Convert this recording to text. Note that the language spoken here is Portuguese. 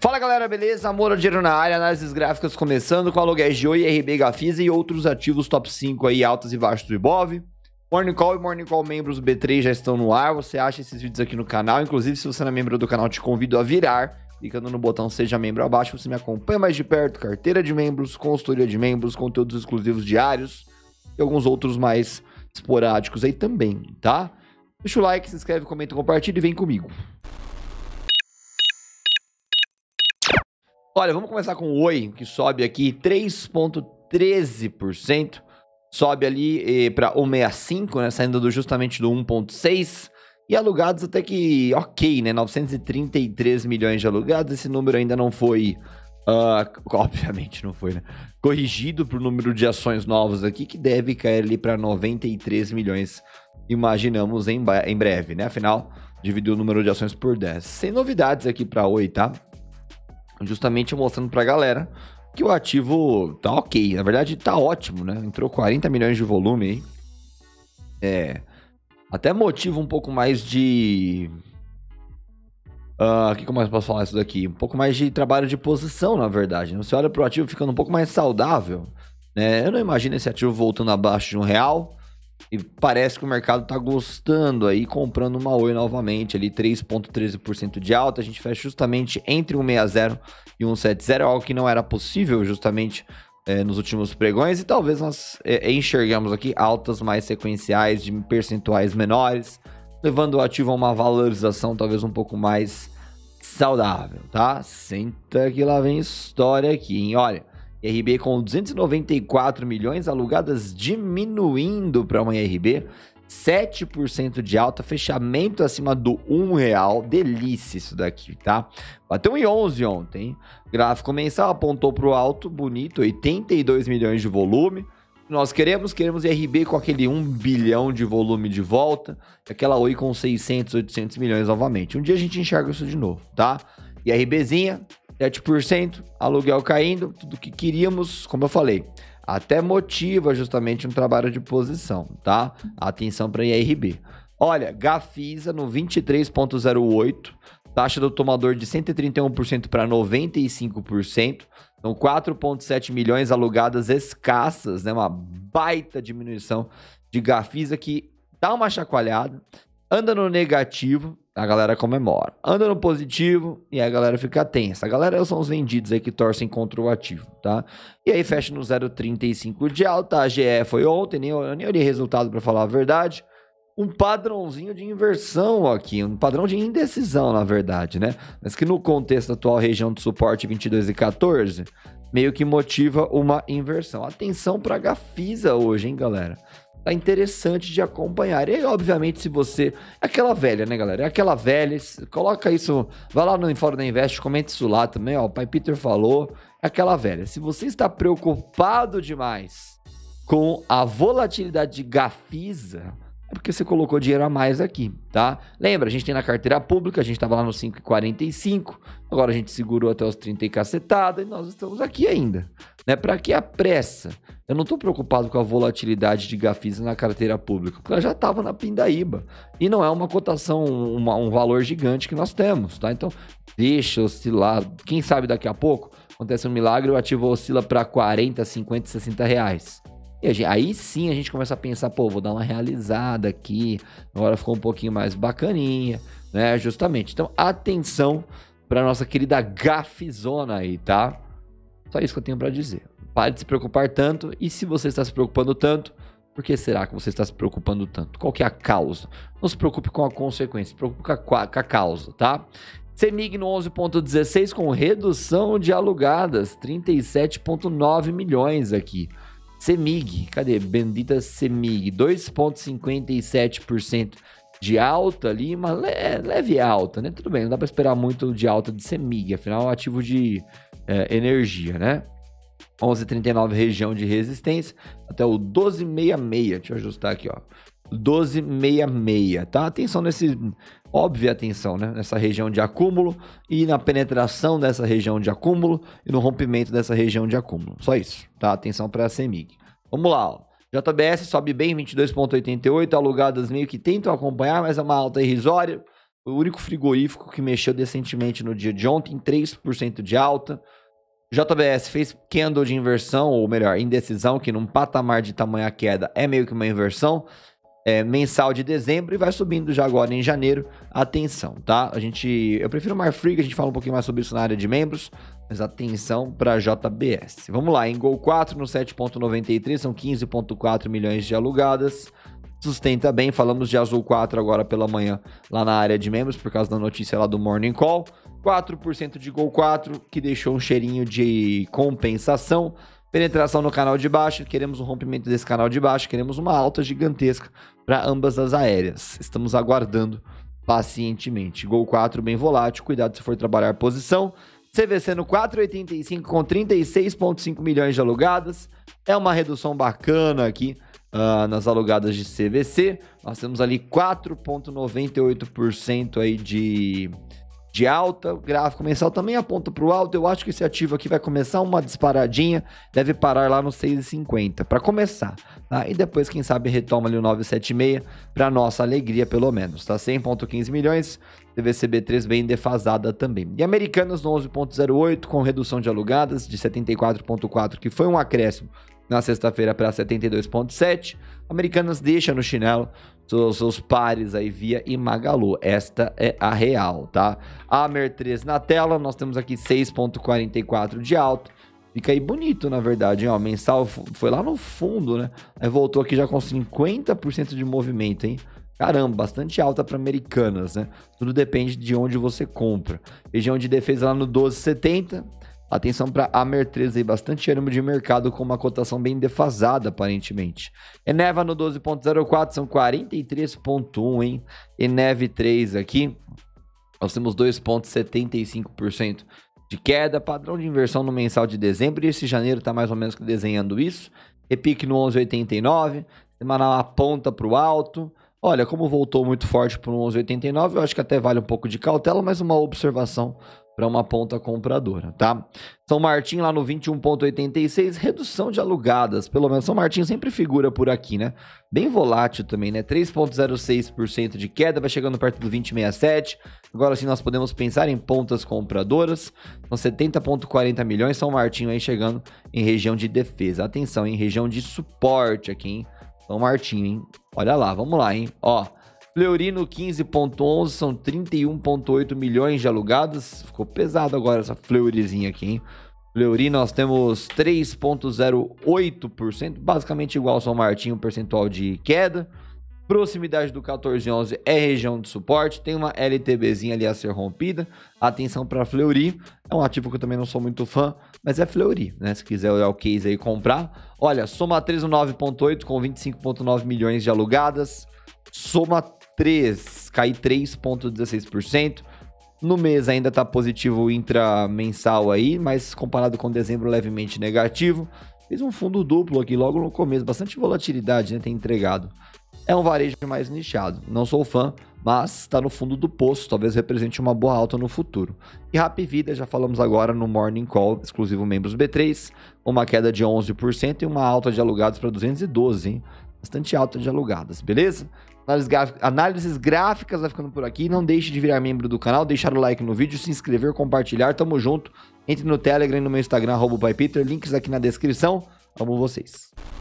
Fala galera, beleza? Amor, dinheiro na área, análises gráficas começando com aluguéis de Oi, RB, Gafisa e outros ativos top 5 aí, altas e baixos do Ibov. Morning Call e Morning Call membros do B3 já estão no ar, você acha esses vídeos aqui no canal, inclusive se você não é membro do canal, te convido a virar, clicando no botão Seja Membro abaixo, você me acompanha mais de perto, carteira de membros, consultoria de membros, conteúdos exclusivos diários e alguns outros mais esporádicos aí também, tá? Deixa o like, se inscreve, comenta, compartilha e vem comigo. Olha, vamos começar com o Oi, que sobe aqui 3,13%, sobe ali para 1,65, né, saindo justamente do 1,6, e alugados até que ok, né, 933 milhões de alugados, esse número ainda não foi, obviamente não foi, né, corrigido para o número de ações novas aqui, que deve cair ali para 93 milhões, imaginamos em breve, né, afinal, dividiu o número de ações por 10. Sem novidades aqui para Oi, tá? Justamente mostrando pra galera que o ativo tá ok, na verdade tá ótimo, né? Entrou 40 milhões de volume aí. Até motiva um pouco mais de... O que eu mais posso falar isso daqui? Um pouco mais de trabalho de posição, na verdade. Você olha pro ativo ficando um pouco mais saudável, né? Eu não imagino esse ativo voltando abaixo de R$1. E parece que o mercado tá gostando aí, comprando uma Oi novamente, ali 3,13% de alta. A gente fecha justamente entre 1,60 e 1,70, algo que não era possível justamente nos últimos pregões. E talvez nós enxergamos aqui altas mais sequenciais, de percentuais menores, levando o ativo a uma valorização talvez um pouco mais saudável, tá? Senta que lá vem história aqui, hein? Olha, RB com 294 milhões, alugadas diminuindo para uma RB, 7% de alta, fechamento acima do R$1, delícia isso daqui, tá? Bateu em 11 ontem, gráfico mensal apontou para o alto, bonito, 82 milhões de volume. Nós queremos RB com aquele 1 bilhão de volume de volta, aquela Oi com 600, 800 milhões novamente. Um dia a gente enxerga isso de novo, tá? E RBzinha, 7%, aluguel caindo, tudo que queríamos, como eu falei, até motiva justamente um trabalho de posição, tá? Atenção para IRB. Olha, Gafisa no 23,08%, taxa do tomador de 131% para 95%, então 4,7 milhões alugadas escassas, né? Uma baita diminuição de Gafisa que dá uma chacoalhada, anda no negativo, a galera comemora. Anda no positivo e a galera fica tensa. A galera são os vendidos aí que torcem contra o ativo, tá? E aí fecha no 0,35 de alta. A GE foi ontem, eu nem olhei resultado para falar a verdade. Um padrãozinho de inversão aqui, um padrão de indecisão, na verdade, né? Mas que no contexto atual, região de suporte 22 e 14, meio que motiva uma inversão. Atenção para a Gafisa hoje, hein, galera? Tá interessante de acompanhar. E aí, obviamente, se você... É aquela velha, né, galera? É aquela velha. Coloca isso... Vai lá no Fórum da Invest, comenta isso lá também, ó. O pai Peter falou. É aquela velha. Se você está preocupado demais com a volatilidade de Gafisa, é porque você colocou dinheiro a mais aqui, tá? Lembra, a gente tem na carteira pública, a gente tava lá no 5,45, agora a gente segurou até os 30 e cacetada, e nós estamos aqui ainda, né? Pra que a pressa? Eu não tô preocupado com a volatilidade de Gafisa na carteira pública, porque ela já tava na pindaíba, e não é uma cotação, um valor gigante que nós temos, tá? Então, deixa oscilar, quem sabe daqui a pouco, acontece um milagre, o ativo oscila para 40, 50, 60 reais. E aí sim a gente começa a pensar, pô, vou dar uma realizada aqui, agora ficou um pouquinho mais bacaninha, né, justamente. Então, atenção para nossa querida Gafizona aí, tá? Só isso que eu tenho para dizer. Pare de se preocupar tanto, e se você está se preocupando tanto, por que será que você está se preocupando tanto? Qual que é a causa? Não se preocupe com a consequência, se preocupe com a causa, tá? CEMIG no 11,16 com redução de alugadas, 37,9 milhões aqui. CEMIG, cadê? Bendita CEMIG, 2,57% de alta ali, uma leve alta, né? Tudo bem, não dá para esperar muito de alta de CEMIG, afinal é um ativo de energia, né? 11,39 região de resistência, até o 12,66, deixa eu ajustar aqui, ó. 12,66, tá? Atenção óbvia atenção, né? Nessa região de acúmulo e na penetração dessa região de acúmulo e no rompimento dessa região de acúmulo. Só isso, tá? Atenção para a CEMIG. Vamos lá, ó. JBS sobe bem, 22,88, alugadas meio que tentam acompanhar, mas é uma alta irrisória. o único frigorífico que mexeu decentemente no dia de ontem, 3% de alta. JBS fez candle de inversão, ou melhor, indecisão, que num patamar de tamanha queda é meio que uma inversão. Mensal de dezembro e vai subindo já agora em janeiro. Atenção, tá? Eu prefiro o Marfrig, a gente fala um pouquinho mais sobre isso na área de membros, mas atenção para JBS. Vamos lá, em Gol 4 no 7,93, são 15,4 milhões de alugadas. Sustenta bem, falamos de Azul 4 agora pela manhã lá na área de membros, por causa da notícia lá do Morning Call. 4% de Gol 4, que deixou um cheirinho de compensação. Penetração no canal de baixo, queremos um rompimento desse canal de baixo, queremos uma alta gigantesca para ambas as aéreas. Estamos aguardando pacientemente. Gol 4 bem volátil, cuidado se for trabalhar posição. CVC no 4,85 com 36,5 milhões de alugadas. É uma redução bacana aqui nas alugadas de CVC. Nós temos ali 4,98% aí de alta. O gráfico mensal também aponta para o alto. Eu acho que esse ativo aqui vai começar uma disparadinha, deve parar lá no 6,50 para começar, tá? E depois, quem sabe, retoma ali o 976 para nossa alegria, pelo menos, tá? 100,15 milhões, CVCB3 bem defasada também. E Americanas no 11,08 com redução de alugadas de 74,4, que foi um acréscimo na sexta-feira para 72,7. Americanas deixa no chinelo seus pares aí via e Magalu. Esta é a real, tá? Amer 3 na tela, nós temos aqui 6,44 de alta. Fica aí bonito, na verdade, ó. Mensal foi lá no fundo, né? Aí voltou aqui já com 50% de movimento, hein? Caramba, bastante alta para Americanas, né? Tudo depende de onde você compra. Região de defesa lá no 12,70. Atenção para a Amer 3 aí, bastante ânimo de mercado com uma cotação bem defasada, aparentemente. Eneva no 12,04, são 43,1, hein? Eneve 3 aqui, nós temos 2,75% de queda, padrão de inversão no mensal de dezembro, e esse janeiro tá mais ou menos desenhando isso. Epic no 11,89, semanal aponta para o alto. Olha, como voltou muito forte para o 11,89, eu acho que até vale um pouco de cautela, mas uma observação para uma ponta compradora, tá? São Martin lá no 21,86, redução de alugadas, pelo menos São Martin sempre figura por aqui, né? Bem volátil também, né? 3,06% de queda, vai chegando perto do 20,67. Agora sim nós podemos pensar em pontas compradoras. São 70,40 milhões, São Martin aí chegando em região de defesa. Atenção, em região de suporte aqui, hein? São Martin, hein? Olha lá, vamos lá, hein? Ó, Fleury no 15,11, são 31,8 milhões de alugadas. Ficou pesado agora essa Fleuryzinha aqui, hein? Fleury nós temos 3,08%, basicamente igual ao São Martin, um percentual de queda. Proximidade do 14,11 é região de suporte, tem uma LTBzinha ali a ser rompida. Atenção para Fleury, é um ativo que eu também não sou muito fã, mas é Fleury, né? Se quiser olhar o case aí comprar. Olha, Soma 3 no 9,8 com 25,9 milhões de alugadas. Soma 3, cai 3,16%. No mês ainda tá positivo o intramensal aí, mas comparado com dezembro levemente negativo. Fez um fundo duplo aqui logo no começo, bastante volatilidade, né? Tem entregado. É um varejo mais nichado, não sou fã, mas está no fundo do poço, talvez represente uma boa alta no futuro. E Hapvida, já falamos agora no Morning Call, exclusivo membros B3, uma queda de 11% e uma alta de alugados para 212, hein? Bastante alta de alugadas, beleza? Análises gráficas vai ficando por aqui. Não deixe de virar membro do canal, deixar o like no vídeo, se inscrever, compartilhar. Tamo junto. Entre no Telegram e no meu Instagram, @PaiPeter. Links aqui na descrição. Amo vocês.